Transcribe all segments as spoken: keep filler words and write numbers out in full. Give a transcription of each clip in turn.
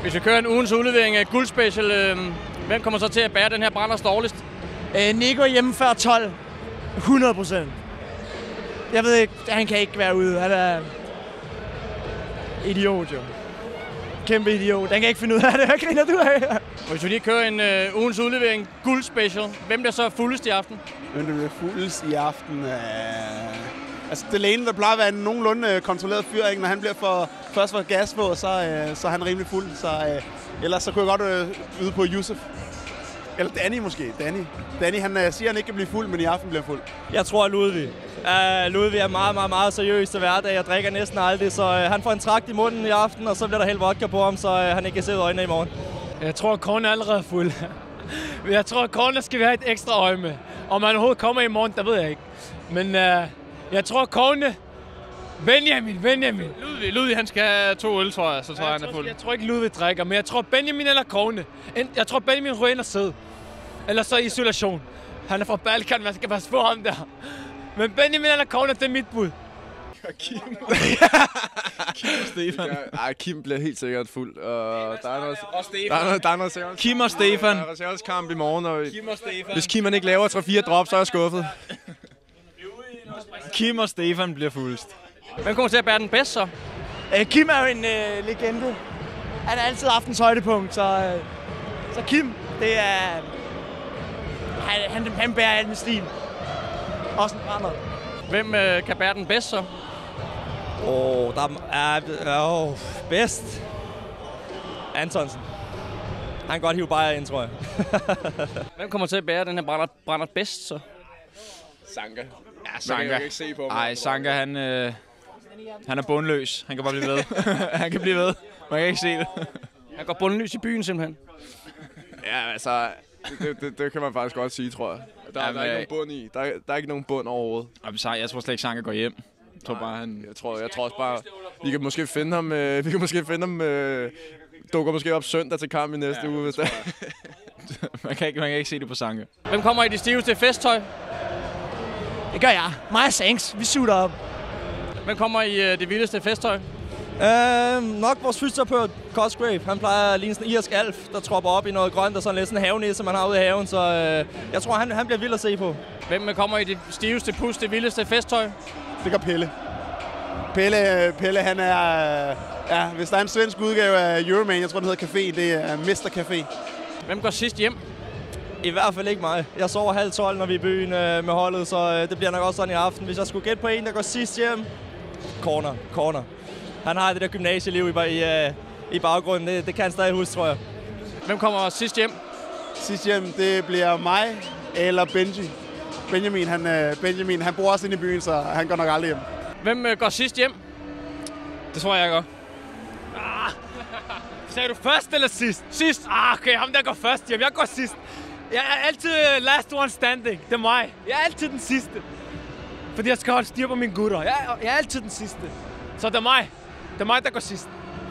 Hvis vi kører en ugens udlevering af guldspecial, øh, hvem kommer så til at bære den her Branders dårligst? Øh, Nico hjemme før tolv. hundrede procent. Jeg ved ikke, han kan ikke være ude. Han er idiot, jo. Kæmpe idiot. Den kan ikke finde ud af det. Hvad griner du af? Og hvis vi lige kører en øh, ugens udlevering guldspecial, hvem bliver så fuldest i aften? Hvem der bliver fuldest i aften? Øh... Altså, Delaney, der plejer at være en nogenlunde kontrolleret fyr, ikke? Når han bliver for, først for gas på, så, øh, så er han rimelig fuld. Så, øh, ellers så kunne jeg godt øh, yde på Yusuf. Eller Danny måske. Danny, Danny han øh, siger, han ikke kan blive fuld, men i aften bliver fuld. Jeg tror, at Ludvig. Uh, Ludvig er meget, meget, meget seriøs til hverdag. Jeg drikker næsten aldrig, så uh, han får en trakt i munden i aften, og så bliver der helt vodka på ham, så uh, han ikke kan se ud af øjnene i morgen. Jeg tror, at Korn er allerede fuld. Jeg tror, at Korn skal vi have et ekstra øje med. Om han overhovedet kommer i morgen, der ved jeg ikke. Men uh, jeg tror, at Korn... Benjamin, Benjamin. Ludvig, Ludvig, han skal have to øl, tror jeg, så tror jeg, jeg han tror, er fuld. Jeg tror ikke, Ludvig drikker, men jeg tror, Benjamin eller Korne. Jeg tror, Benjamin ryger ind og sidder. Eller så isolation. Han er fra Balkan, man skal passe på ham der. Men Benjamin eller Korne, det er mit bud. Kim. Kim og Stefan. Ej, Kim bliver helt sikkert fuld. Og der er noget, og Stefan. Der er noget, der er noget Kim og Stefan. Der er reserveskamp i morgen. Og Kim og Stefan. Hvis Kim han ikke laver tre fire drop, så er jeg skuffet. Kim og Stefan bliver fuldest. Hvem kommer til at bære den bedst så? Uh, Kim er jo en uh, legende. Han har altid haft en højdepunkt, så, uh, så Kim, det er... Han, han, han bærer alt med stil. Også en brænder. Hvem øh, kan bære den bedst så? Åh, oh, der er... Åh, oh, bedst. Antonsen. Han kan godt hive bare ind, tror jeg. Hvem kommer til at bære den her brænder, brænder bedst så? Sanka. Ja, Sanka. Jeg kan ikke se på Ej, Sanka, han, øh, han er bundløs. Han kan bare blive ved. Han kan blive ved. Man kan ikke se det. Han går bundløs i byen simpelthen. Ja, altså... Det, det, det kan man faktisk godt sige, tror jeg. Der, Jamen, der er ikke nogen bund i. Der, er, der er ikke nogen bund overhovedet. Jeg tror slet ikke, Sanka går hjem. Jeg tror bare, han... Jeg tror, jeg tror også bare... Vi kan måske finde ham... Øh, vi kan måske finde ham... Øh, dukker måske op søndag til kamp i næste ja, uge, hvis det man, kan ikke, man kan ikke se det på Sanka. Hvem kommer i det stiveste festtøj? Det gør jeg. Mig og Sanks. Vi sutter op. Hvem kommer i øh, det vildeste festtøj? Uh, nok vores fysioterapeut, Cosgrave. Han plejer at ligne sådan en irsk alf, der tropper op i noget grønt og sådan lidt sådan en havenisse, man har ude i haven. Så uh, jeg tror, han, han bliver vild at se på. Hvem kommer i det stiveste pus, det vildeste festtøj? Det gør Pelle. Pelle, Pelle han er... Ja, hvis der er en svensk udgave af Euroman, jeg tror, den hedder Café, det er Mester Café. Hvem går sidst hjem? I hvert fald ikke mig. Jeg sover halv tolv, når vi er i byen øh, med holdet, så øh, det bliver nok også sådan i aften. Hvis jeg skulle gætte på en, der går sidst hjem... Corner, corner. Han har det der gymnasieliv i, i, øh, i baggrunden. Det, det kan han stadig huske, tror jeg. Hvem kommer sidst hjem? Sidst hjem, det bliver mig eller Benji. Benjamin, han, øh, Benjamin, han bor også inde i byen, så han går nok aldrig hjem. Hvem øh, går sidst hjem? Det tror jeg, jeg går. Ah, sagde du først eller sidst? Sidst? Ah, okay, ham der går først hjem. Jeg går sidst. Jeg er altid last one standing. Det er mig. Jeg er altid den sidste. Fordi jeg skal holde styr på mine gutter. Jeg er, jeg er altid den sidste. Så det er mig. Det er mig, der går sidst.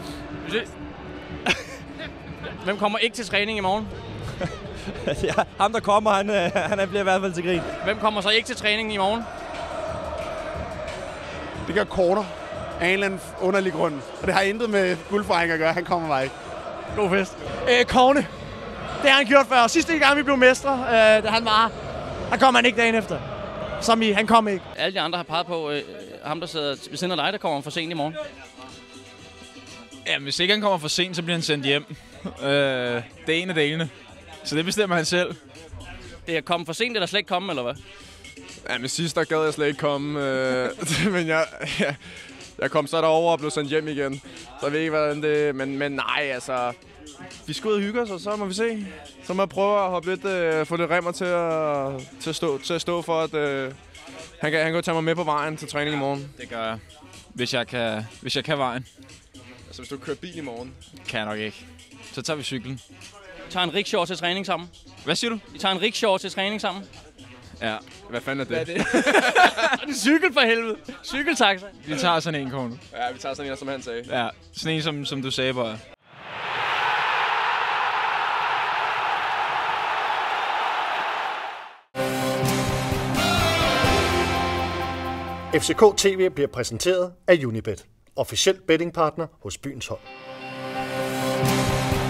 Hvem kommer ikke til træning i morgen? Ja, ham der kommer, han, øh, han bliver i hvert fald til grin. Hvem kommer så ikke til træning i morgen? Det gør Corner af en eller anden underlig grund. Og det har intet med guldfejring at gøre. Han kommer bare ikke. God fest. Øh, Korne. Det har han gjort før. Sidste gang vi blev mestre, øh, da han var... Der kom han ikke dagen efter. Som i, han kom ikke. Alle de andre har peget på øh, ham, der sidder ved siden af dig, der kommer for sent i morgen. Ja, hvis ikke han kommer for sent, så bliver han sendt hjem. øh, det er en af delene. Så det bestemmer han selv. Det er kommet for sent, eller slet ikke komme, eller hvad? Ja, men sidst der gad jeg slet ikke komme. Øh, men jeg, ja, jeg kom så derover og blev sendt hjem igen. Så jeg ved ikke, hvordan det... Men, men nej, altså... Vi skal ud og hygge os, og så må vi se. Så må jeg prøve at hoppe lidt, øh, få lidt remmer til at, til at, stå, til at stå for, at øh, han, kan, han kan tage mig med på vejen til træning i morgen. Det gør jeg. Hvis jeg kan, hvis jeg kan vejen. Altså hvis du kører bil i morgen? Kan jeg nok ikke. Så tager vi cyklen. Vi tager en rickshaw til træning sammen. Hvad siger du? Vi tager en rickshaw til træning sammen. Ja. Hvad fanden er det? Hvad er det? Det er cykel for helvede. Cykeltaxa. Vi tager sådan en, Kone. Ja, vi tager sådan en, som han sagde. Ja, sådan en, som, som du sagde, bare. F C K T V bliver præsenteret af Unibet, officiel bettingpartner hos byens hold. Podcast.